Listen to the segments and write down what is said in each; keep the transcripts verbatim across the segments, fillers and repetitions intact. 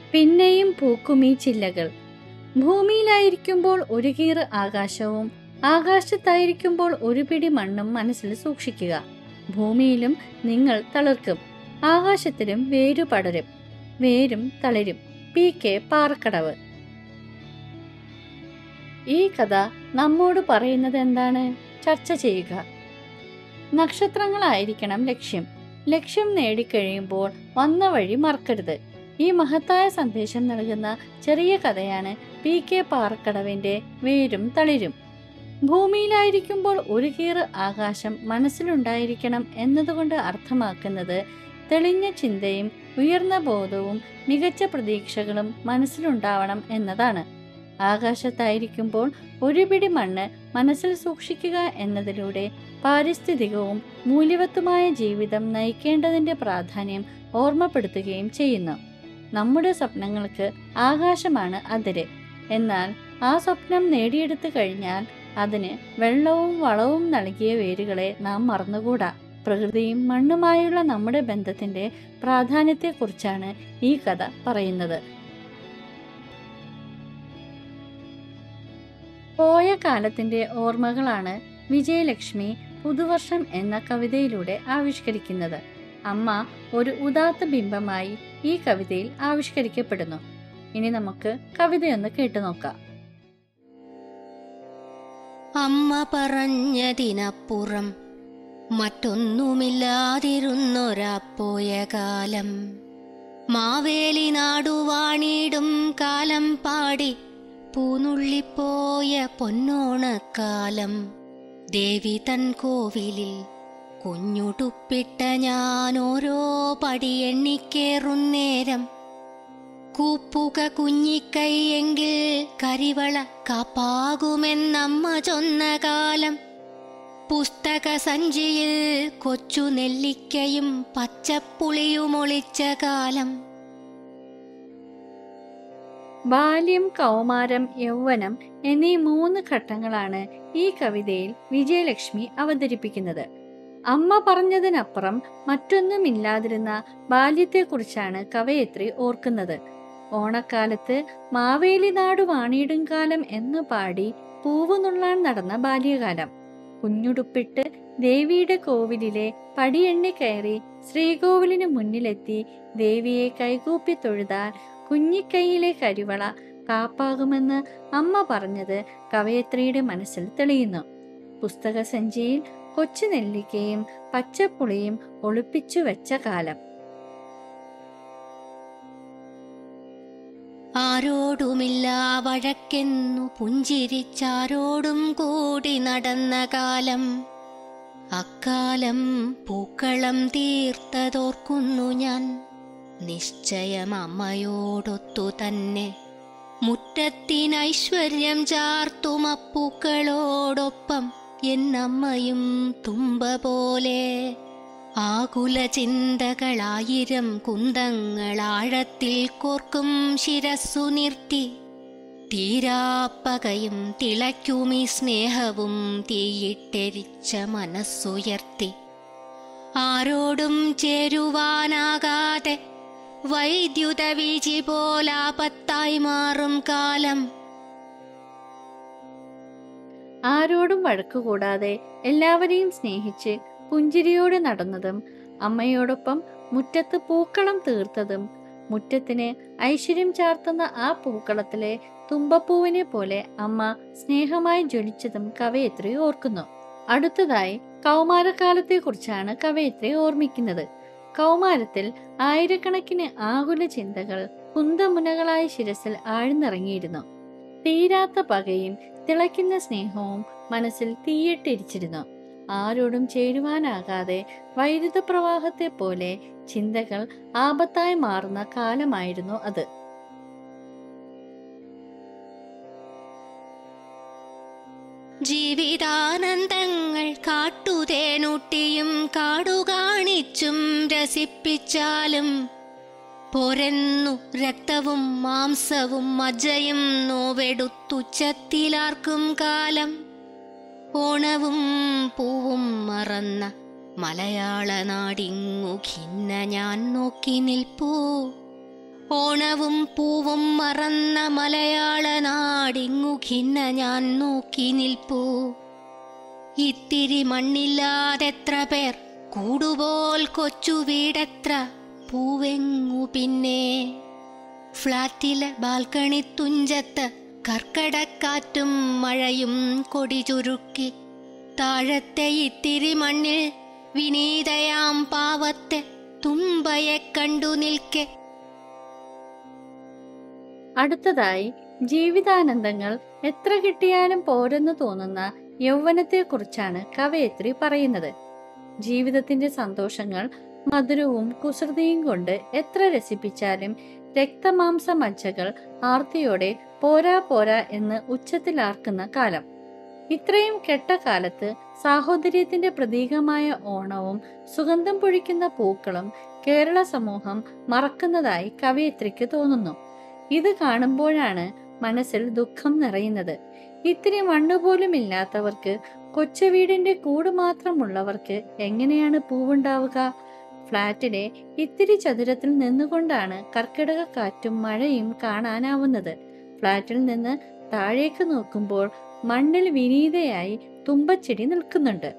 പിന്നെയും പൂക്കുമീ ചില്ലകൾ. ഭൂമിയിലായിരിക്കുമ്പോൾ ഒരു കീറ് ആകാശവും ആകാശത്തായിരിക്കുമ്പോൾ ഒരു പിടി മണ്ണും മനസ്സിൽ സൂക്ഷിക്കുക. ഭൂമിയിലും നിങ്ങൾ തളിർക്കും, ആകാശത്തിലും വേരു പടരും, വേരും തളിരും. P K Parakkadavu. ഈ കഥ നമ്മോട് പറയുന്നത് എന്താണ്? ചർച്ച ചെയ്യുക. നക്ഷത്രങ്ങളായിരിക്കണം ലക്ഷ്യം. ലക്ഷ്യം നേടിക്കഴിയുമ്പോൾ വന്ന വഴി മറക്കരുത്. ഈ മഹത്തായ സന്ദേശം നൽകുന്ന ചെറിയ കഥയാണ് പി കെ പാറക്കടവിന്റെ വേരും തളിരും. ഭൂമിയിലായിരിക്കുമ്പോൾ ഒരു കീറ് ആകാശം മനസ്സിലുണ്ടായിരിക്കണം എന്നതുകൊണ്ട് അർത്ഥമാക്കുന്നത് തെളിഞ്ഞ ചിന്തയും ഉയർന്ന ബോധവും മികച്ച പ്രതീക്ഷകളും മനസ്സിലുണ്ടാവണം എന്നതാണ്. ആകാശത്തായിരിക്കുമ്പോൾ ഒരു പിടി മണ്ണ് മനസ്സിൽ സൂക്ഷിക്കുക എന്നതിലൂടെ പാരിസ്ഥിതികവും മൂല്യവത്തുമായ ജീവിതം നയിക്കേണ്ടതിൻ്റെ പ്രാധാന്യം ഓർമ്മപ്പെടുത്തുകയും ചെയ്യുന്നു. നമ്മുടെ സ്വപ്നങ്ങൾക്ക് ആകാശമാണ് അതിര്. എന്നാൽ ആ സ്വപ്നം നേടിയെടുത്തു കഴിഞ്ഞാൽ അതിന് വെള്ളവും വളവും നൽകിയ വേരുകളെ നാം മറന്നുകൂടാ. പ്രകൃതിയും മണ്ണുമായുള്ള നമ്മുടെ ബന്ധത്തിന്റെ പ്രാധാന്യത്തെക്കുറിച്ചാണ് ഈ കഥ പറയുന്നത്. പോയ കാലത്തിന്റെ ഓർമ്മകളാണ് വിജയലക്ഷ്മി പുതുവർഷം എന്ന കവിതയിലൂടെ ആവിഷ്കരിക്കുന്നത്. അമ്മ ഒരു ഉദാത്ത ബിംബമായി ഈ കവിതയിൽ ആവിഷ്കരിക്കപ്പെടുന്നു. ഇനി നമുക്ക് കവിതയൊന്ന് കേട്ടു നോക്കാം. അമ്മ പറഞ്ഞതിനപ്പുറം മറ്റൊന്നുമില്ലാതിരുന്നൊരാ പോയ കാലം, മാവേലി നാടുവാണിടും കാലം പാടി പൂനുള്ളിപ്പോയ പൊന്നോണക്കാലം. ദേവി തൻ കോവിലിൽ കുഞ്ഞുടുപ്പിട്ട ഞാൻ ഓരോ പടി എണ്ണിക്കേറുന്നേരം, കൂപ്പുക കുഞ്ഞിക്കൈയെങ്കിൽ കരിവള കാപ്പാകുമെന്നമ്മ ചൊന്ന കാലം. പുസ്തക സഞ്ചിയിൽ കൊച്ചു നെല്ലിക്കയും പച്ചപ്പുളിയുമൊളിച്ച കാലം. ബാല്യം, കൗമാരം, യൗവനം എന്നീ മൂന്ന് ഘട്ടങ്ങളാണ് ഈ കവിതയിൽ വിജയലക്ഷ്മി അവതരിപ്പിക്കുന്നത്. അമ്മ പറഞ്ഞതിനപ്പുറം മറ്റൊന്നുമില്ലാതിരുന്ന ബാല്യത്തെക്കുറിച്ചാണ് കവയത്രി ഓർക്കുന്നത്. ഓണക്കാലത്ത് മാവേലി നാടു വാണിയിടും കാലം എന്നു പാടി പൂവ് നുള്ളാൻ നടന്ന ബാല്യകാലം. കുഞ്ഞുടുപ്പിട്ട് ദേവിയുടെ കോവിലിലെ പടിയെണ്ണി കയറി ശ്രീകോവിലിനു മുന്നിലെത്തി ദേവിയെ കൈകൂപ്പി തൊഴുതാൽ കുഞ്ഞിക്കൈയിലെ കരിവള കാപ്പാകുമെന്ന് അമ്മ പറഞ്ഞത് കവയത്രിയുടെ മനസ്സിൽ തെളിയുന്നു. പുസ്തക സഞ്ചിയിൽ കൊച്ചു നെല്ലിക്കയും പച്ചപ്പുളിയും ഒളിപ്പിച്ചു വെച്ച കാലം. ആരോടുമില്ല വഴക്കെന്നു പുഞ്ചിരിച്ചാരോടും കൂടി നടന്ന കാലം. അക്കാലം പൂക്കളം തീർത്തതോർക്കുന്നു ഞാൻ. നിശ്ചയം അമ്മയോടൊത്തു തന്നെ മുറ്റത്തിനൈശ്വര്യം ചാർത്തുമപ്പൂക്കളോടൊപ്പം എന്നമ്മയും തുമ്പ പോലെ. ആകുല ചിന്തകളായിരം കുന്തങ്ങളാഴത്തിൽ കോർക്കും ശിരസ്സു നിർത്തി, തീരാപ്പകയും തിളയ്ക്കുമീ സ്നേഹവും തീയിട്ടെരിച്ച മനസ്സുയർത്തി. ആരോടും ചേരുവാനാകാതെ വൈദ്യുത വീചി പോലാപത്തായി മാറും കാലം. ആരോടും വഴക്കുകൂടാതെ എല്ലാവരെയും സ്നേഹിച്ച് പുഞ്ചിരിയോടെ നടന്നതും അമ്മയോടൊപ്പം മുറ്റത്ത് പൂക്കളം തീർത്തതും, മുറ്റത്തിന് ഐശ്വര്യം ചാർത്തുന്ന ആ പൂക്കളത്തിലെ തുമ്പപ്പൂവിനെ പോലെ അമ്മ സ്നേഹമായി ജ്വലിച്ചതും കവയത്രി ഓർക്കുന്നു. അടുത്തതായി കൗമാരക്കാലത്തെ കുറിച്ചാണ് കവയത്രി ഓർമ്മിക്കുന്നത്. കൗമാരത്തിൽ ആയിരക്കണക്കിന് ആകുല ചിന്തകൾ കുന്തമുനകളായ ശിരസിൽ ആഴ്ന്നിറങ്ങിയിരുന്നു. തീരാത്ത പകയും തിളയ്ക്കുന്ന സ്നേഹവും മനസ്സിൽ തീയിട്ടിരിച്ചിരുന്നു. ആരോടും ചേരുവാനാകാതെ വൈദ്യുത പ്രവാഹത്തെ പോലെ ചിന്തകൾ ആപത്തായി മാറുന്ന കാലമായിരുന്നു അത്. ജീവിതാനന്ദങ്ങൾ കാട്ടുതേനൂട്ടിയും കാടുകാണിച്ചും രസിപ്പിച്ചാലും പോരെന്നു രക്തവും മാംസവും മജ്ജയും നോവെടുത്തുച്ചത്തിലാർക്കും കാലം. ഓണവും പൂവും മറന്ന മലയാള നാടിങ്ങു ഖിന്ന ഞാൻ നോക്കി നിൽപ്പൂ. ഓണവും പൂവും മറന്ന മലയാള നാടിങ്ങു ഖിന്ന ഞാൻ നോക്കി നിൽപ്പൂ. ഇത്തിരി മണ്ണില്ലാതെത്ര പേർ, കൂടുപോൽ കൊച്ചു വീടെത്ര, പൂവെങ്ങു പിന്നെ. ഫ്ലാറ്റിലെ ബാൽക്കണി തുഞ്ചത്ത് കർക്കടക്കാറ്റും മഴയും കൊടി ചുരുക്കി. താഴത്തെ ഇത്തിരി മണ്ണിൽ വിനീതയാം പാവത്തെ തുമ്പയെ കണ്ടു നിൽക്കെ. അടുത്തതായി ജീവിതാനന്ദങ്ങൾ എത്ര കിട്ടിയാലും പോരെന്ന് തോന്നുന്ന യൗവനത്തെക്കുറിച്ചാണ് കവയത്രി പറയുന്നത്. ജീവിതത്തിന്റെ സന്തോഷങ്ങൾ മധുരവും കുസൃതിയും കൊണ്ട് എത്ര രസിപ്പിച്ചാലും രക്തമാംസ മജ്ജകൾ ആർത്തിയോടെ പോരാ പോരാ എന്ന് ഉച്ചത്തിലാർക്കുന്ന കാലം. ഇത്രയും കെട്ട കാലത്ത് സാഹോദര്യത്തിന്റെ പ്രതീകമായ ഓണവും സുഗന്ധം പൊഴിക്കുന്ന പൂക്കളും കേരള സമൂഹം മറക്കുന്നതായി കവയത്രിക്ക് തോന്നുന്നു. ഇത് കാണുമ്പോഴാണ് മനസ്സിൽ ദുഃഖം നിറയുന്നത്. ഇത്തിരി മണ്ണുപോലും ഇല്ലാത്തവർക്ക്, കൊച്ചു വീടിന്റെ കൂട് മാത്രമുള്ളവർക്ക് എങ്ങനെയാണ് പൂവുണ്ടാവുക? ഫ്ലാറ്റിലെ ഇത്തിരി ചതുരത്തിൽ നിന്നുകൊണ്ടാണ് കർക്കിടക കാറ്റും മഴയും കാണാനാവുന്നത്. ഫ്ലാറ്റിൽ നിന്ന് താഴേക്ക് നോക്കുമ്പോൾ മണ്ണിൽ വിനീതയായി തുമ്പച്ചെടി നിൽക്കുന്നുണ്ട്.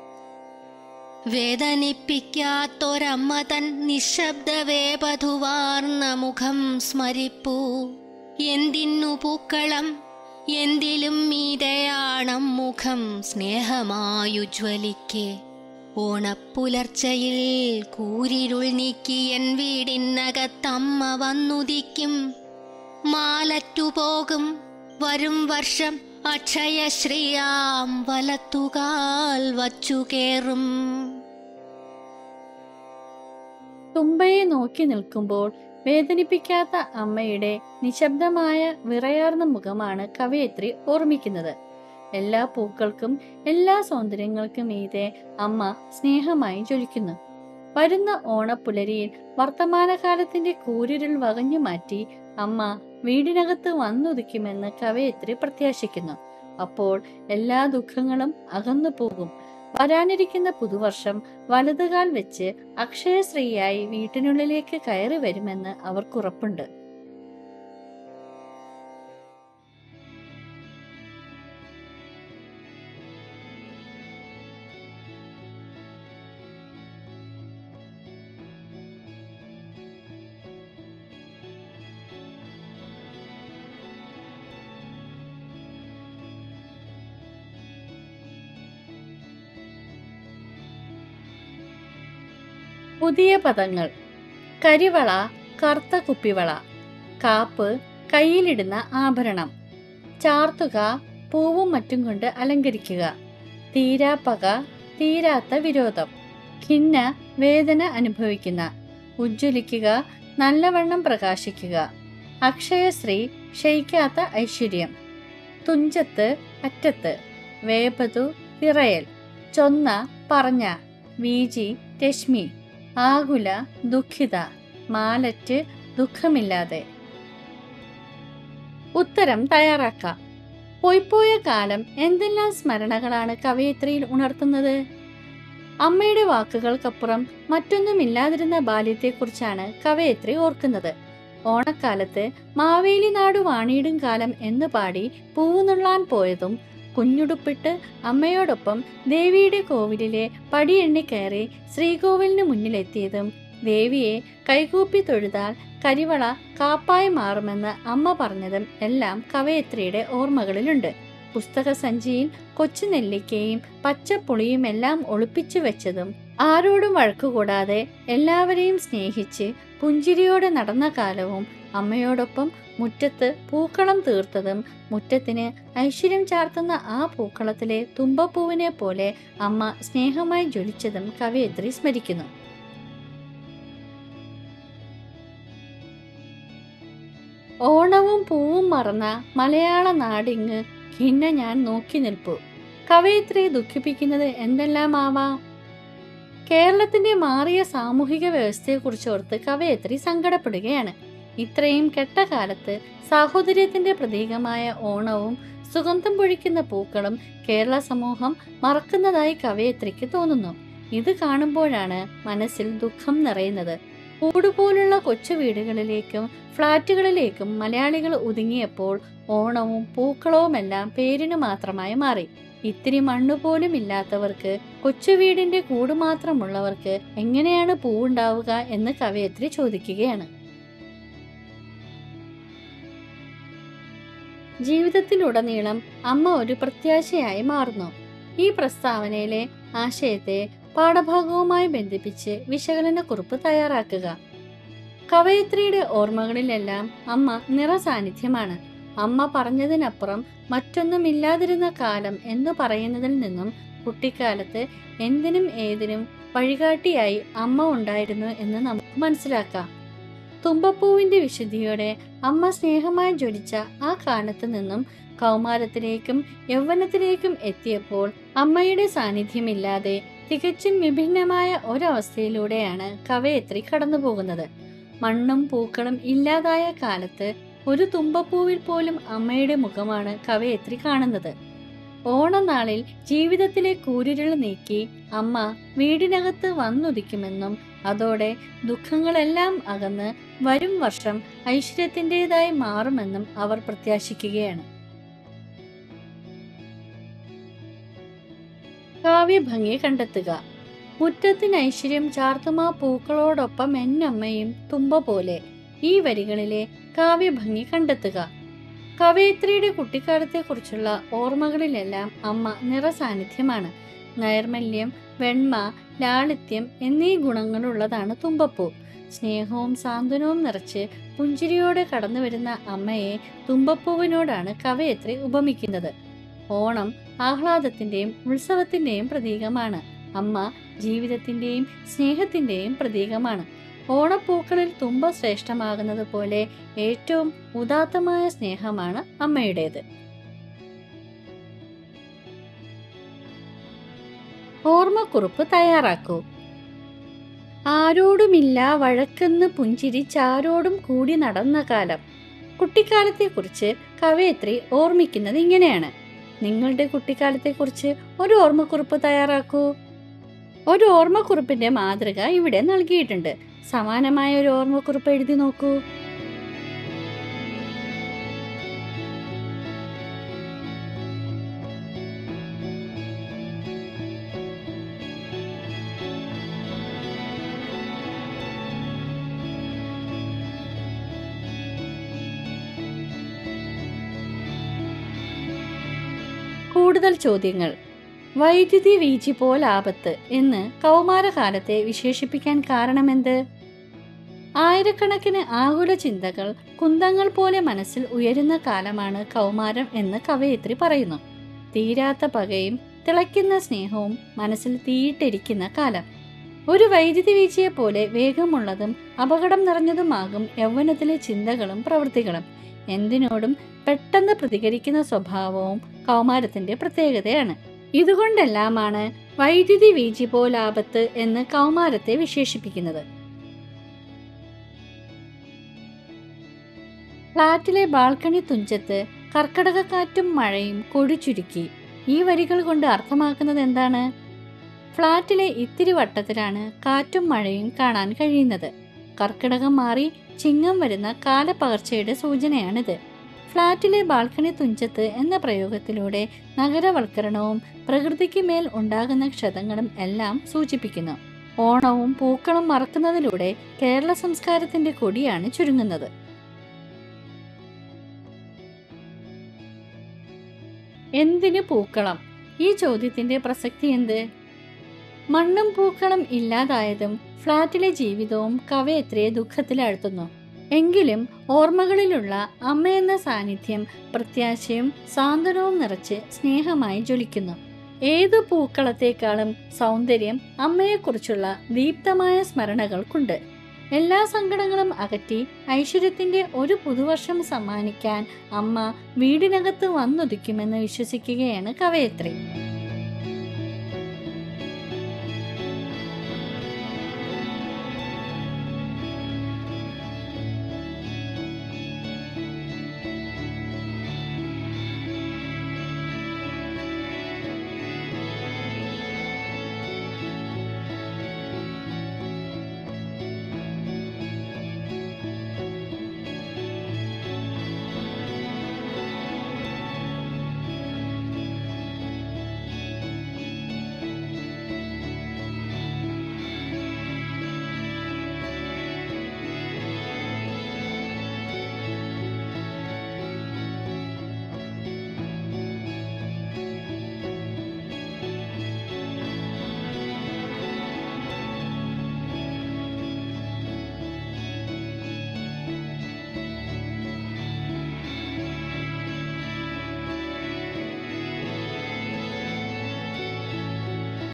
വേദനിപ്പിക്കാത്തൊരമ്മ തൻ നിശബ്ദ വേപധുവാർന്ന മുഖം സ്മരിപ്പൂ. എന്തിന്നു പൂക്കളം, എന്തിലും മീതയാണം മുഖം സ്നേഹമായുജ്വലിക്കെ. ഓണപ്പുലർച്ചയിൽ കൂരിരുൾ നീക്കി എൻ വീടിനകത്തമ്മ വന്നുദിക്കും. മാലറ്റുപോകും വരും വർഷം അക്ഷയശ്രീയാം വലത്തുകാൽ വച്ചു കേറും. തുമ്പയെ നോക്കി നിൽക്കുമ്പോൾ വേദനിപ്പിക്കാത്ത അമ്മയുടെ നിശബ്ദമായ വിറയാർന്ന മുഖമാണ് കവയത്രി ഓർമ്മിക്കുന്നത്. എല്ലാ പൂക്കൾക്കും എല്ലാ സൗന്ദര്യങ്ങൾക്കും മീതെ അമ്മ സ്നേഹമായി ജ്വലിക്കുന്നു. വരുന്ന ഓണപ്പുലരിയിൽ വർത്തമാനകാലത്തിന്റെ കൂരിരുൾ വകഞ്ഞു മാറ്റി അമ്മ വീടിനകത്ത് വന്നുദിക്കുമെന്ന് കവയത്രി പ്രത്യാശിക്കുന്നു. അപ്പോൾ എല്ലാ ദുഃഖങ്ങളും അകന്നു പോകും. വരാനിരിക്കുന്ന പുതുവർഷം വലതുകാൽ വെച്ച് അക്ഷയശ്രീയായി വീട്ടിനുള്ളിലേക്ക് കയറി വരുമെന്ന് അവർക്കുറപ്പുണ്ട്. പുതിയ പദങ്ങൾ: കരിവള, കറുത്ത കുപ്പിവള. കാപ്പ്, കയ്യിലിടുന്ന ആഭരണം. ചാർത്തുക, പൂവും മറ്റും കൊണ്ട് അലങ്കരിക്കുക. തീരാപ്പക, തീരാത്ത വിരോധം. ഖിന്ന, വേദന അനുഭവിക്കുന്ന. ഉജ്ജ്വലിക്കുക, നല്ലവണ്ണം പ്രകാശിക്കുക. അക്ഷയശ്രീ, ക്ഷയിക്കാത്ത ഐശ്വര്യം. തുഞ്ചത്ത്, അറ്റത്ത്. വേപതു, വിറയൽ. ചൊന്ന, പറഞ്ഞ. വീജി, രശ്മി. ആകുല, ദുഃഖിത. മാലറ്റ്, ദുഃഖമില്ലാതെ. ഉത്തരം തയ്യാറാക്കാം. പോയിപ്പോയ കാലം എന്തെല്ലാം സ്മരണകളാണ് കവയത്രിയിൽ ഉണർത്തുന്നത്? അമ്മയുടെ വാക്കുകൾക്കപ്പുറം മറ്റൊന്നുമില്ലാതിരുന്ന ബാല്യത്തെക്കുറിച്ചാണ് കവയത്രി ഓർക്കുന്നത്. ഓണക്കാലത്ത് മാവേലി നാടു വാണിയിടും കാലം എന്ന് പാടി പൂവുനുള്ളാൻ പോയതും, കുഞ്ഞുടുപ്പിട്ട് അമ്മയോടൊപ്പം ദേവിയുടെ കോവിലിലെ പടിയെണ്ണി കയറി ശ്രീകോവിലിന് മുന്നിലെത്തിയതും, ദേവിയെ കൈകൂപ്പി തൊഴുതാൽ കരിവള കാപ്പായി മാറുമെന്ന് അമ്മ പറഞ്ഞതും എല്ലാം കവയത്രിയുടെ ഓർമ്മകളിലുണ്ട്. പുസ്തക സഞ്ചിയിൽ കൊച്ചു നെല്ലിക്കയും പച്ചപ്പുളിയും എല്ലാം ഒളിപ്പിച്ചു വെച്ചതും, ആരോടും വഴക്കുകൂടാതെ എല്ലാവരെയും സ്നേഹിച്ച് പുഞ്ചിരിയോടെ നടന്ന കാലവും, അമ്മയോടൊപ്പം മുറ്റത്ത് പൂക്കളം തീർത്തതും, മുറ്റത്തിന് ഐശ്വര്യം ചാർത്തുന്ന ആ പൂക്കളത്തിലെ തുമ്പപ്പൂവിനെ പോലെ അമ്മ സ്നേഹമായി ജ്വലിച്ചതും കവയത്രി സ്മരിക്കുന്നു. ഓണവും പൂവും മറന്ന മലയാള നാടിങ്ങ് ഖിന്ന ഞാൻ നോക്കി നിൽപ്പു. കവയത്രിയെ ദുഃഖിപ്പിക്കുന്നത് എന്തെല്ലാമാവാം? കേരളത്തിന്റെ മാറിയ സാമൂഹിക വ്യവസ്ഥയെക്കുറിച്ചോർത്ത് കവയത്രി സങ്കടപ്പെടുകയാണ്. ഇത്രയും കെട്ട കാലത്ത് സാഹോദര്യത്തിന്റെ പ്രതീകമായ ഓണവും സുഗന്ധം പൊഴിക്കുന്ന പൂക്കളും കേരള സമൂഹം മറക്കുന്നതായി കവയത്രിക്ക് തോന്നുന്നു. ഇത് കാണുമ്പോഴാണ് മനസ്സിൽ ദുഃഖം നിറയുന്നത്. കൂടുപോലുള്ള കൊച്ചു വീടുകളിലേക്കും ഫ്ളാറ്റുകളിലേക്കും മലയാളികൾ ഒതുങ്ങിയപ്പോൾ ഓണവും പൂക്കളവുമെല്ലാം പേരിനു മാത്രമായി മാറി. ഇത്തിരി മണ്ണുപോലും ഇല്ലാത്തവർക്ക്, കൊച്ചു വീടിന്റെ കൂട് മാത്രമുള്ളവർക്ക് എങ്ങനെയാണ് പൂവുണ്ടാവുക എന്ന് കവയത്രി ചോദിക്കുകയാണ്. ജീവിതത്തിലുടനീളം അമ്മ ഒരു പ്രത്യാശയായി മാറുന്നു. ഈ പ്രസ്താവനയിലെ ആശയത്തെ പാഠഭാഗവുമായി ബന്ധിപ്പിച്ച് വിശകലനക്കുറിപ്പ് തയ്യാറാക്കുക. കവയത്രിയുടെ ഓർമ്മകളിലെല്ലാം അമ്മ നിറസാന്നിധ്യമാണ്. അമ്മ പറഞ്ഞതിനപ്പുറം മറ്റൊന്നുമില്ലാതിരുന്ന കാലം എന്ന് പറയുന്നതിൽ നിന്നും കുട്ടിക്കാലത്ത് എന്തിനും ഏതിനും വഴികാട്ടിയായി അമ്മ ഉണ്ടായിരുന്നു എന്ന് നമുക്ക് മനസ്സിലാക്കാം. തുമ്പപ്പൂവിന്റെ വിശുദ്ധിയോടെ അമ്മ സ്നേഹമായി ജ്വലിച്ച ആ കാലത്ത് നിന്നും കൗമാരത്തിലേക്കും യൗവനത്തിലേക്കും എത്തിയപ്പോൾ അമ്മയുടെ സാന്നിധ്യമില്ലാതെ തികച്ചും വിഭിന്നമായ ഒരവസ്ഥയിലൂടെയാണ് കവയത്രി കടന്നുപോകുന്നത്. മണ്ണും പൂക്കളും ഇല്ലാതായ കാലത്ത് ഒരു തുമ്പപ്പൂവിൽ പോലും അമ്മയുടെ മുഖമാണ് കവയത്രി കാണുന്നത്. ഓണനാളിൽ ജീവിതത്തിലെ കൂരിരുൾ നീക്കി അമ്മ വീടിനകത്ത് വന്നുദിക്കുമെന്നും അതോടെ ദുഃഖങ്ങളെല്ലാം അകന്ന് വരും വർഷം ഐശ്വര്യത്തിൻ്റെതായി മാറുമെന്നും അവർ പ്രത്യാശിക്കുകയാണ്. കാവ്യഭംഗി കണ്ടെത്തുക. മുറ്റത്തിന് ഐശ്വര്യം ചാർത്തുമാ പൂക്കളോടൊപ്പം എന്നമ്മയും തുമ്പ പോലെ. ഈ വരികളിലെ കാവ്യഭംഗി കണ്ടെത്തുക. കവയത്രിയുടെ കുട്ടിക്കാലത്തെക്കുറിച്ചുള്ള ഓർമ്മകളിലെല്ലാം അമ്മ നിറസാന്നിധ്യമാണ്. നൈർമല്യം, വെണ്മ, ലാളിത്യം എന്നീ ഗുണങ്ങളുള്ളതാണ് തുമ്പപ്പൂ. സ്നേഹവും സാന്ത്വനവും നിറച്ച് പുഞ്ചിരിയോടെ കടന്നു വരുന്ന അമ്മയെ തുമ്പപ്പൂവിനോടാണ് കവയത്രി ഉപമിക്കുന്നത്. ഓണം ആഹ്ലാദത്തിന്റെയും ഉത്സവത്തിന്റെയും പ്രതീകമാണ്. അമ്മ ജീവിതത്തിന്റെയും സ്നേഹത്തിന്റെയും പ്രതീകമാണ്. ഓണപ്പൂക്കളിൽ തുമ്പ ശ്രേഷ്ഠമാകുന്നത് പോലെ ഏറ്റവും ഉദാത്തമായ സ്നേഹമാണ് അമ്മയുടേത്. ഓർമ്മക്കുറിപ്പ് തയ്യാറാക്കൂ. ആരോടുമില്ല വഴക്കെന്ന് പുഞ്ചിരി ചാരോടും കൂടി നടന്ന കാലം. കുട്ടിക്കാലത്തെക്കുറിച്ച് കവയത്രി ഓർമ്മിക്കുന്നത് ഇങ്ങനെയാണ്. നിങ്ങളുടെ കുട്ടിക്കാലത്തെക്കുറിച്ച് ഒരു ഓർമ്മക്കുറിപ്പ് തയ്യാറാക്കൂ. ഒരു ഓർമ്മക്കുറിപ്പിന്റെ മാതൃക ഇവിടെ നൽകിയിട്ടുണ്ട്. സമാനമായ ഒരു ഓർമ്മക്കുറിപ്പ് എഴുതി നോക്കൂ. കൂടുതൽ ചോദ്യങ്ങൾ. വൈദ്യുതി വീഴ്ച പോലാപത്ത് എന്ന് കൗമാരകാലത്തെ വിശേഷിപ്പിക്കാൻ കാരണമെന്ത്? ആയിരക്കണക്കിന് ആകുല ചിന്തകൾ കുന്തങ്ങൾ പോലെ മനസ്സിൽ ഉയരുന്ന കാലമാണ് കൗമാരം എന്ന് കവയത്രി പറയുന്നു. തീരാത്ത പകയും തിളയ്ക്കുന്ന സ്നേഹവും മനസ്സിൽ തീയിട്ടിരിക്കുന്ന കാലം. ഒരു വൈദ്യുതി വീഴ്ചയെ പോലെ വേഗമുള്ളതും അപകടം നിറഞ്ഞതുമാകും യൗവനത്തിലെ ചിന്തകളും പ്രവൃത്തികളും. എന്തിനോടും പെട്ടെന്ന് പ്രതികരിക്കുന്ന സ്വഭാവവും കൗമാരത്തിന്റെ പ്രത്യേകതയാണ്. ഇതുകൊണ്ടെല്ലാമാണ് വൈദ്യുതി വീഴ്ച പോലാപത്ത് എന്ന് കൗമാരത്തെ വിശേഷിപ്പിക്കുന്നത്. ഫ്ളാറ്റിലെ ബാൽക്കണി തുഞ്ചത്ത് കർക്കടകക്കാറ്റും മഴയും കൊടിച്ചുരുക്കി. ഈ വരികൾ കൊണ്ട് അർത്ഥമാക്കുന്നത് എന്താണ്? ഫ്ളാറ്റിലെ ഇത്തിരി വട്ടത്തിലാണ് കാറ്റും മഴയും കാണാൻ കഴിയുന്നത്. കർക്കിടകം മാറി ചിങ്ങം വരുന്ന കാലപ്പകർച്ചയുടെ സൂചനയാണിത്. ഫ്ളാറ്റിലെ ബാൽക്കണി തുഞ്ചത്ത് എന്ന പ്രയോഗത്തിലൂടെ നഗരവൽക്കരണവും പ്രകൃതിക്ക് മേൽ ഉണ്ടാകുന്ന ക്ഷതങ്ങളും എല്ലാം സൂചിപ്പിക്കുന്നു. ഓണവും പൂക്കളും മറക്കുന്നതിലൂടെ കേരള സംസ്കാരത്തിന്റെ കൊടിയാണ് ചുരുങ്ങുന്നത്. എന്തിന് പൂക്കളം? ഈ ചോദ്യത്തിന്റെ പ്രസക്തി എന്ത്? മണ്ണും പൂക്കളും ഇല്ലാതായതും ഫ്ളാറ്റിലെ ജീവിതവും കവയത്രിയെ ദുഃഖത്തിലാഴ്ത്തുന്നു. എങ്കിലും ഓർമ്മകളിലുള്ള അമ്മയെന്ന സാന്നിധ്യം പ്രത്യാശയും സാന്ത്വനവും നിറച്ച് സ്നേഹമായി ജ്വലിക്കുന്നു. ഏതു പൂക്കളത്തെക്കാളും സൗന്ദര്യം അമ്മയെക്കുറിച്ചുള്ള ദീപ്തമായ സ്മരണകൾക്കുണ്ട്. എല്ലാ സങ്കടങ്ങളും അകറ്റി ഐശ്വര്യത്തിന്റെ ഒരു പുതുവർഷം സമ്മാനിക്കാൻ അമ്മ വീടിനകത്ത് വന്നുദിക്കുമെന്ന് വിശ്വസിക്കുകയാണ് കവയത്രി.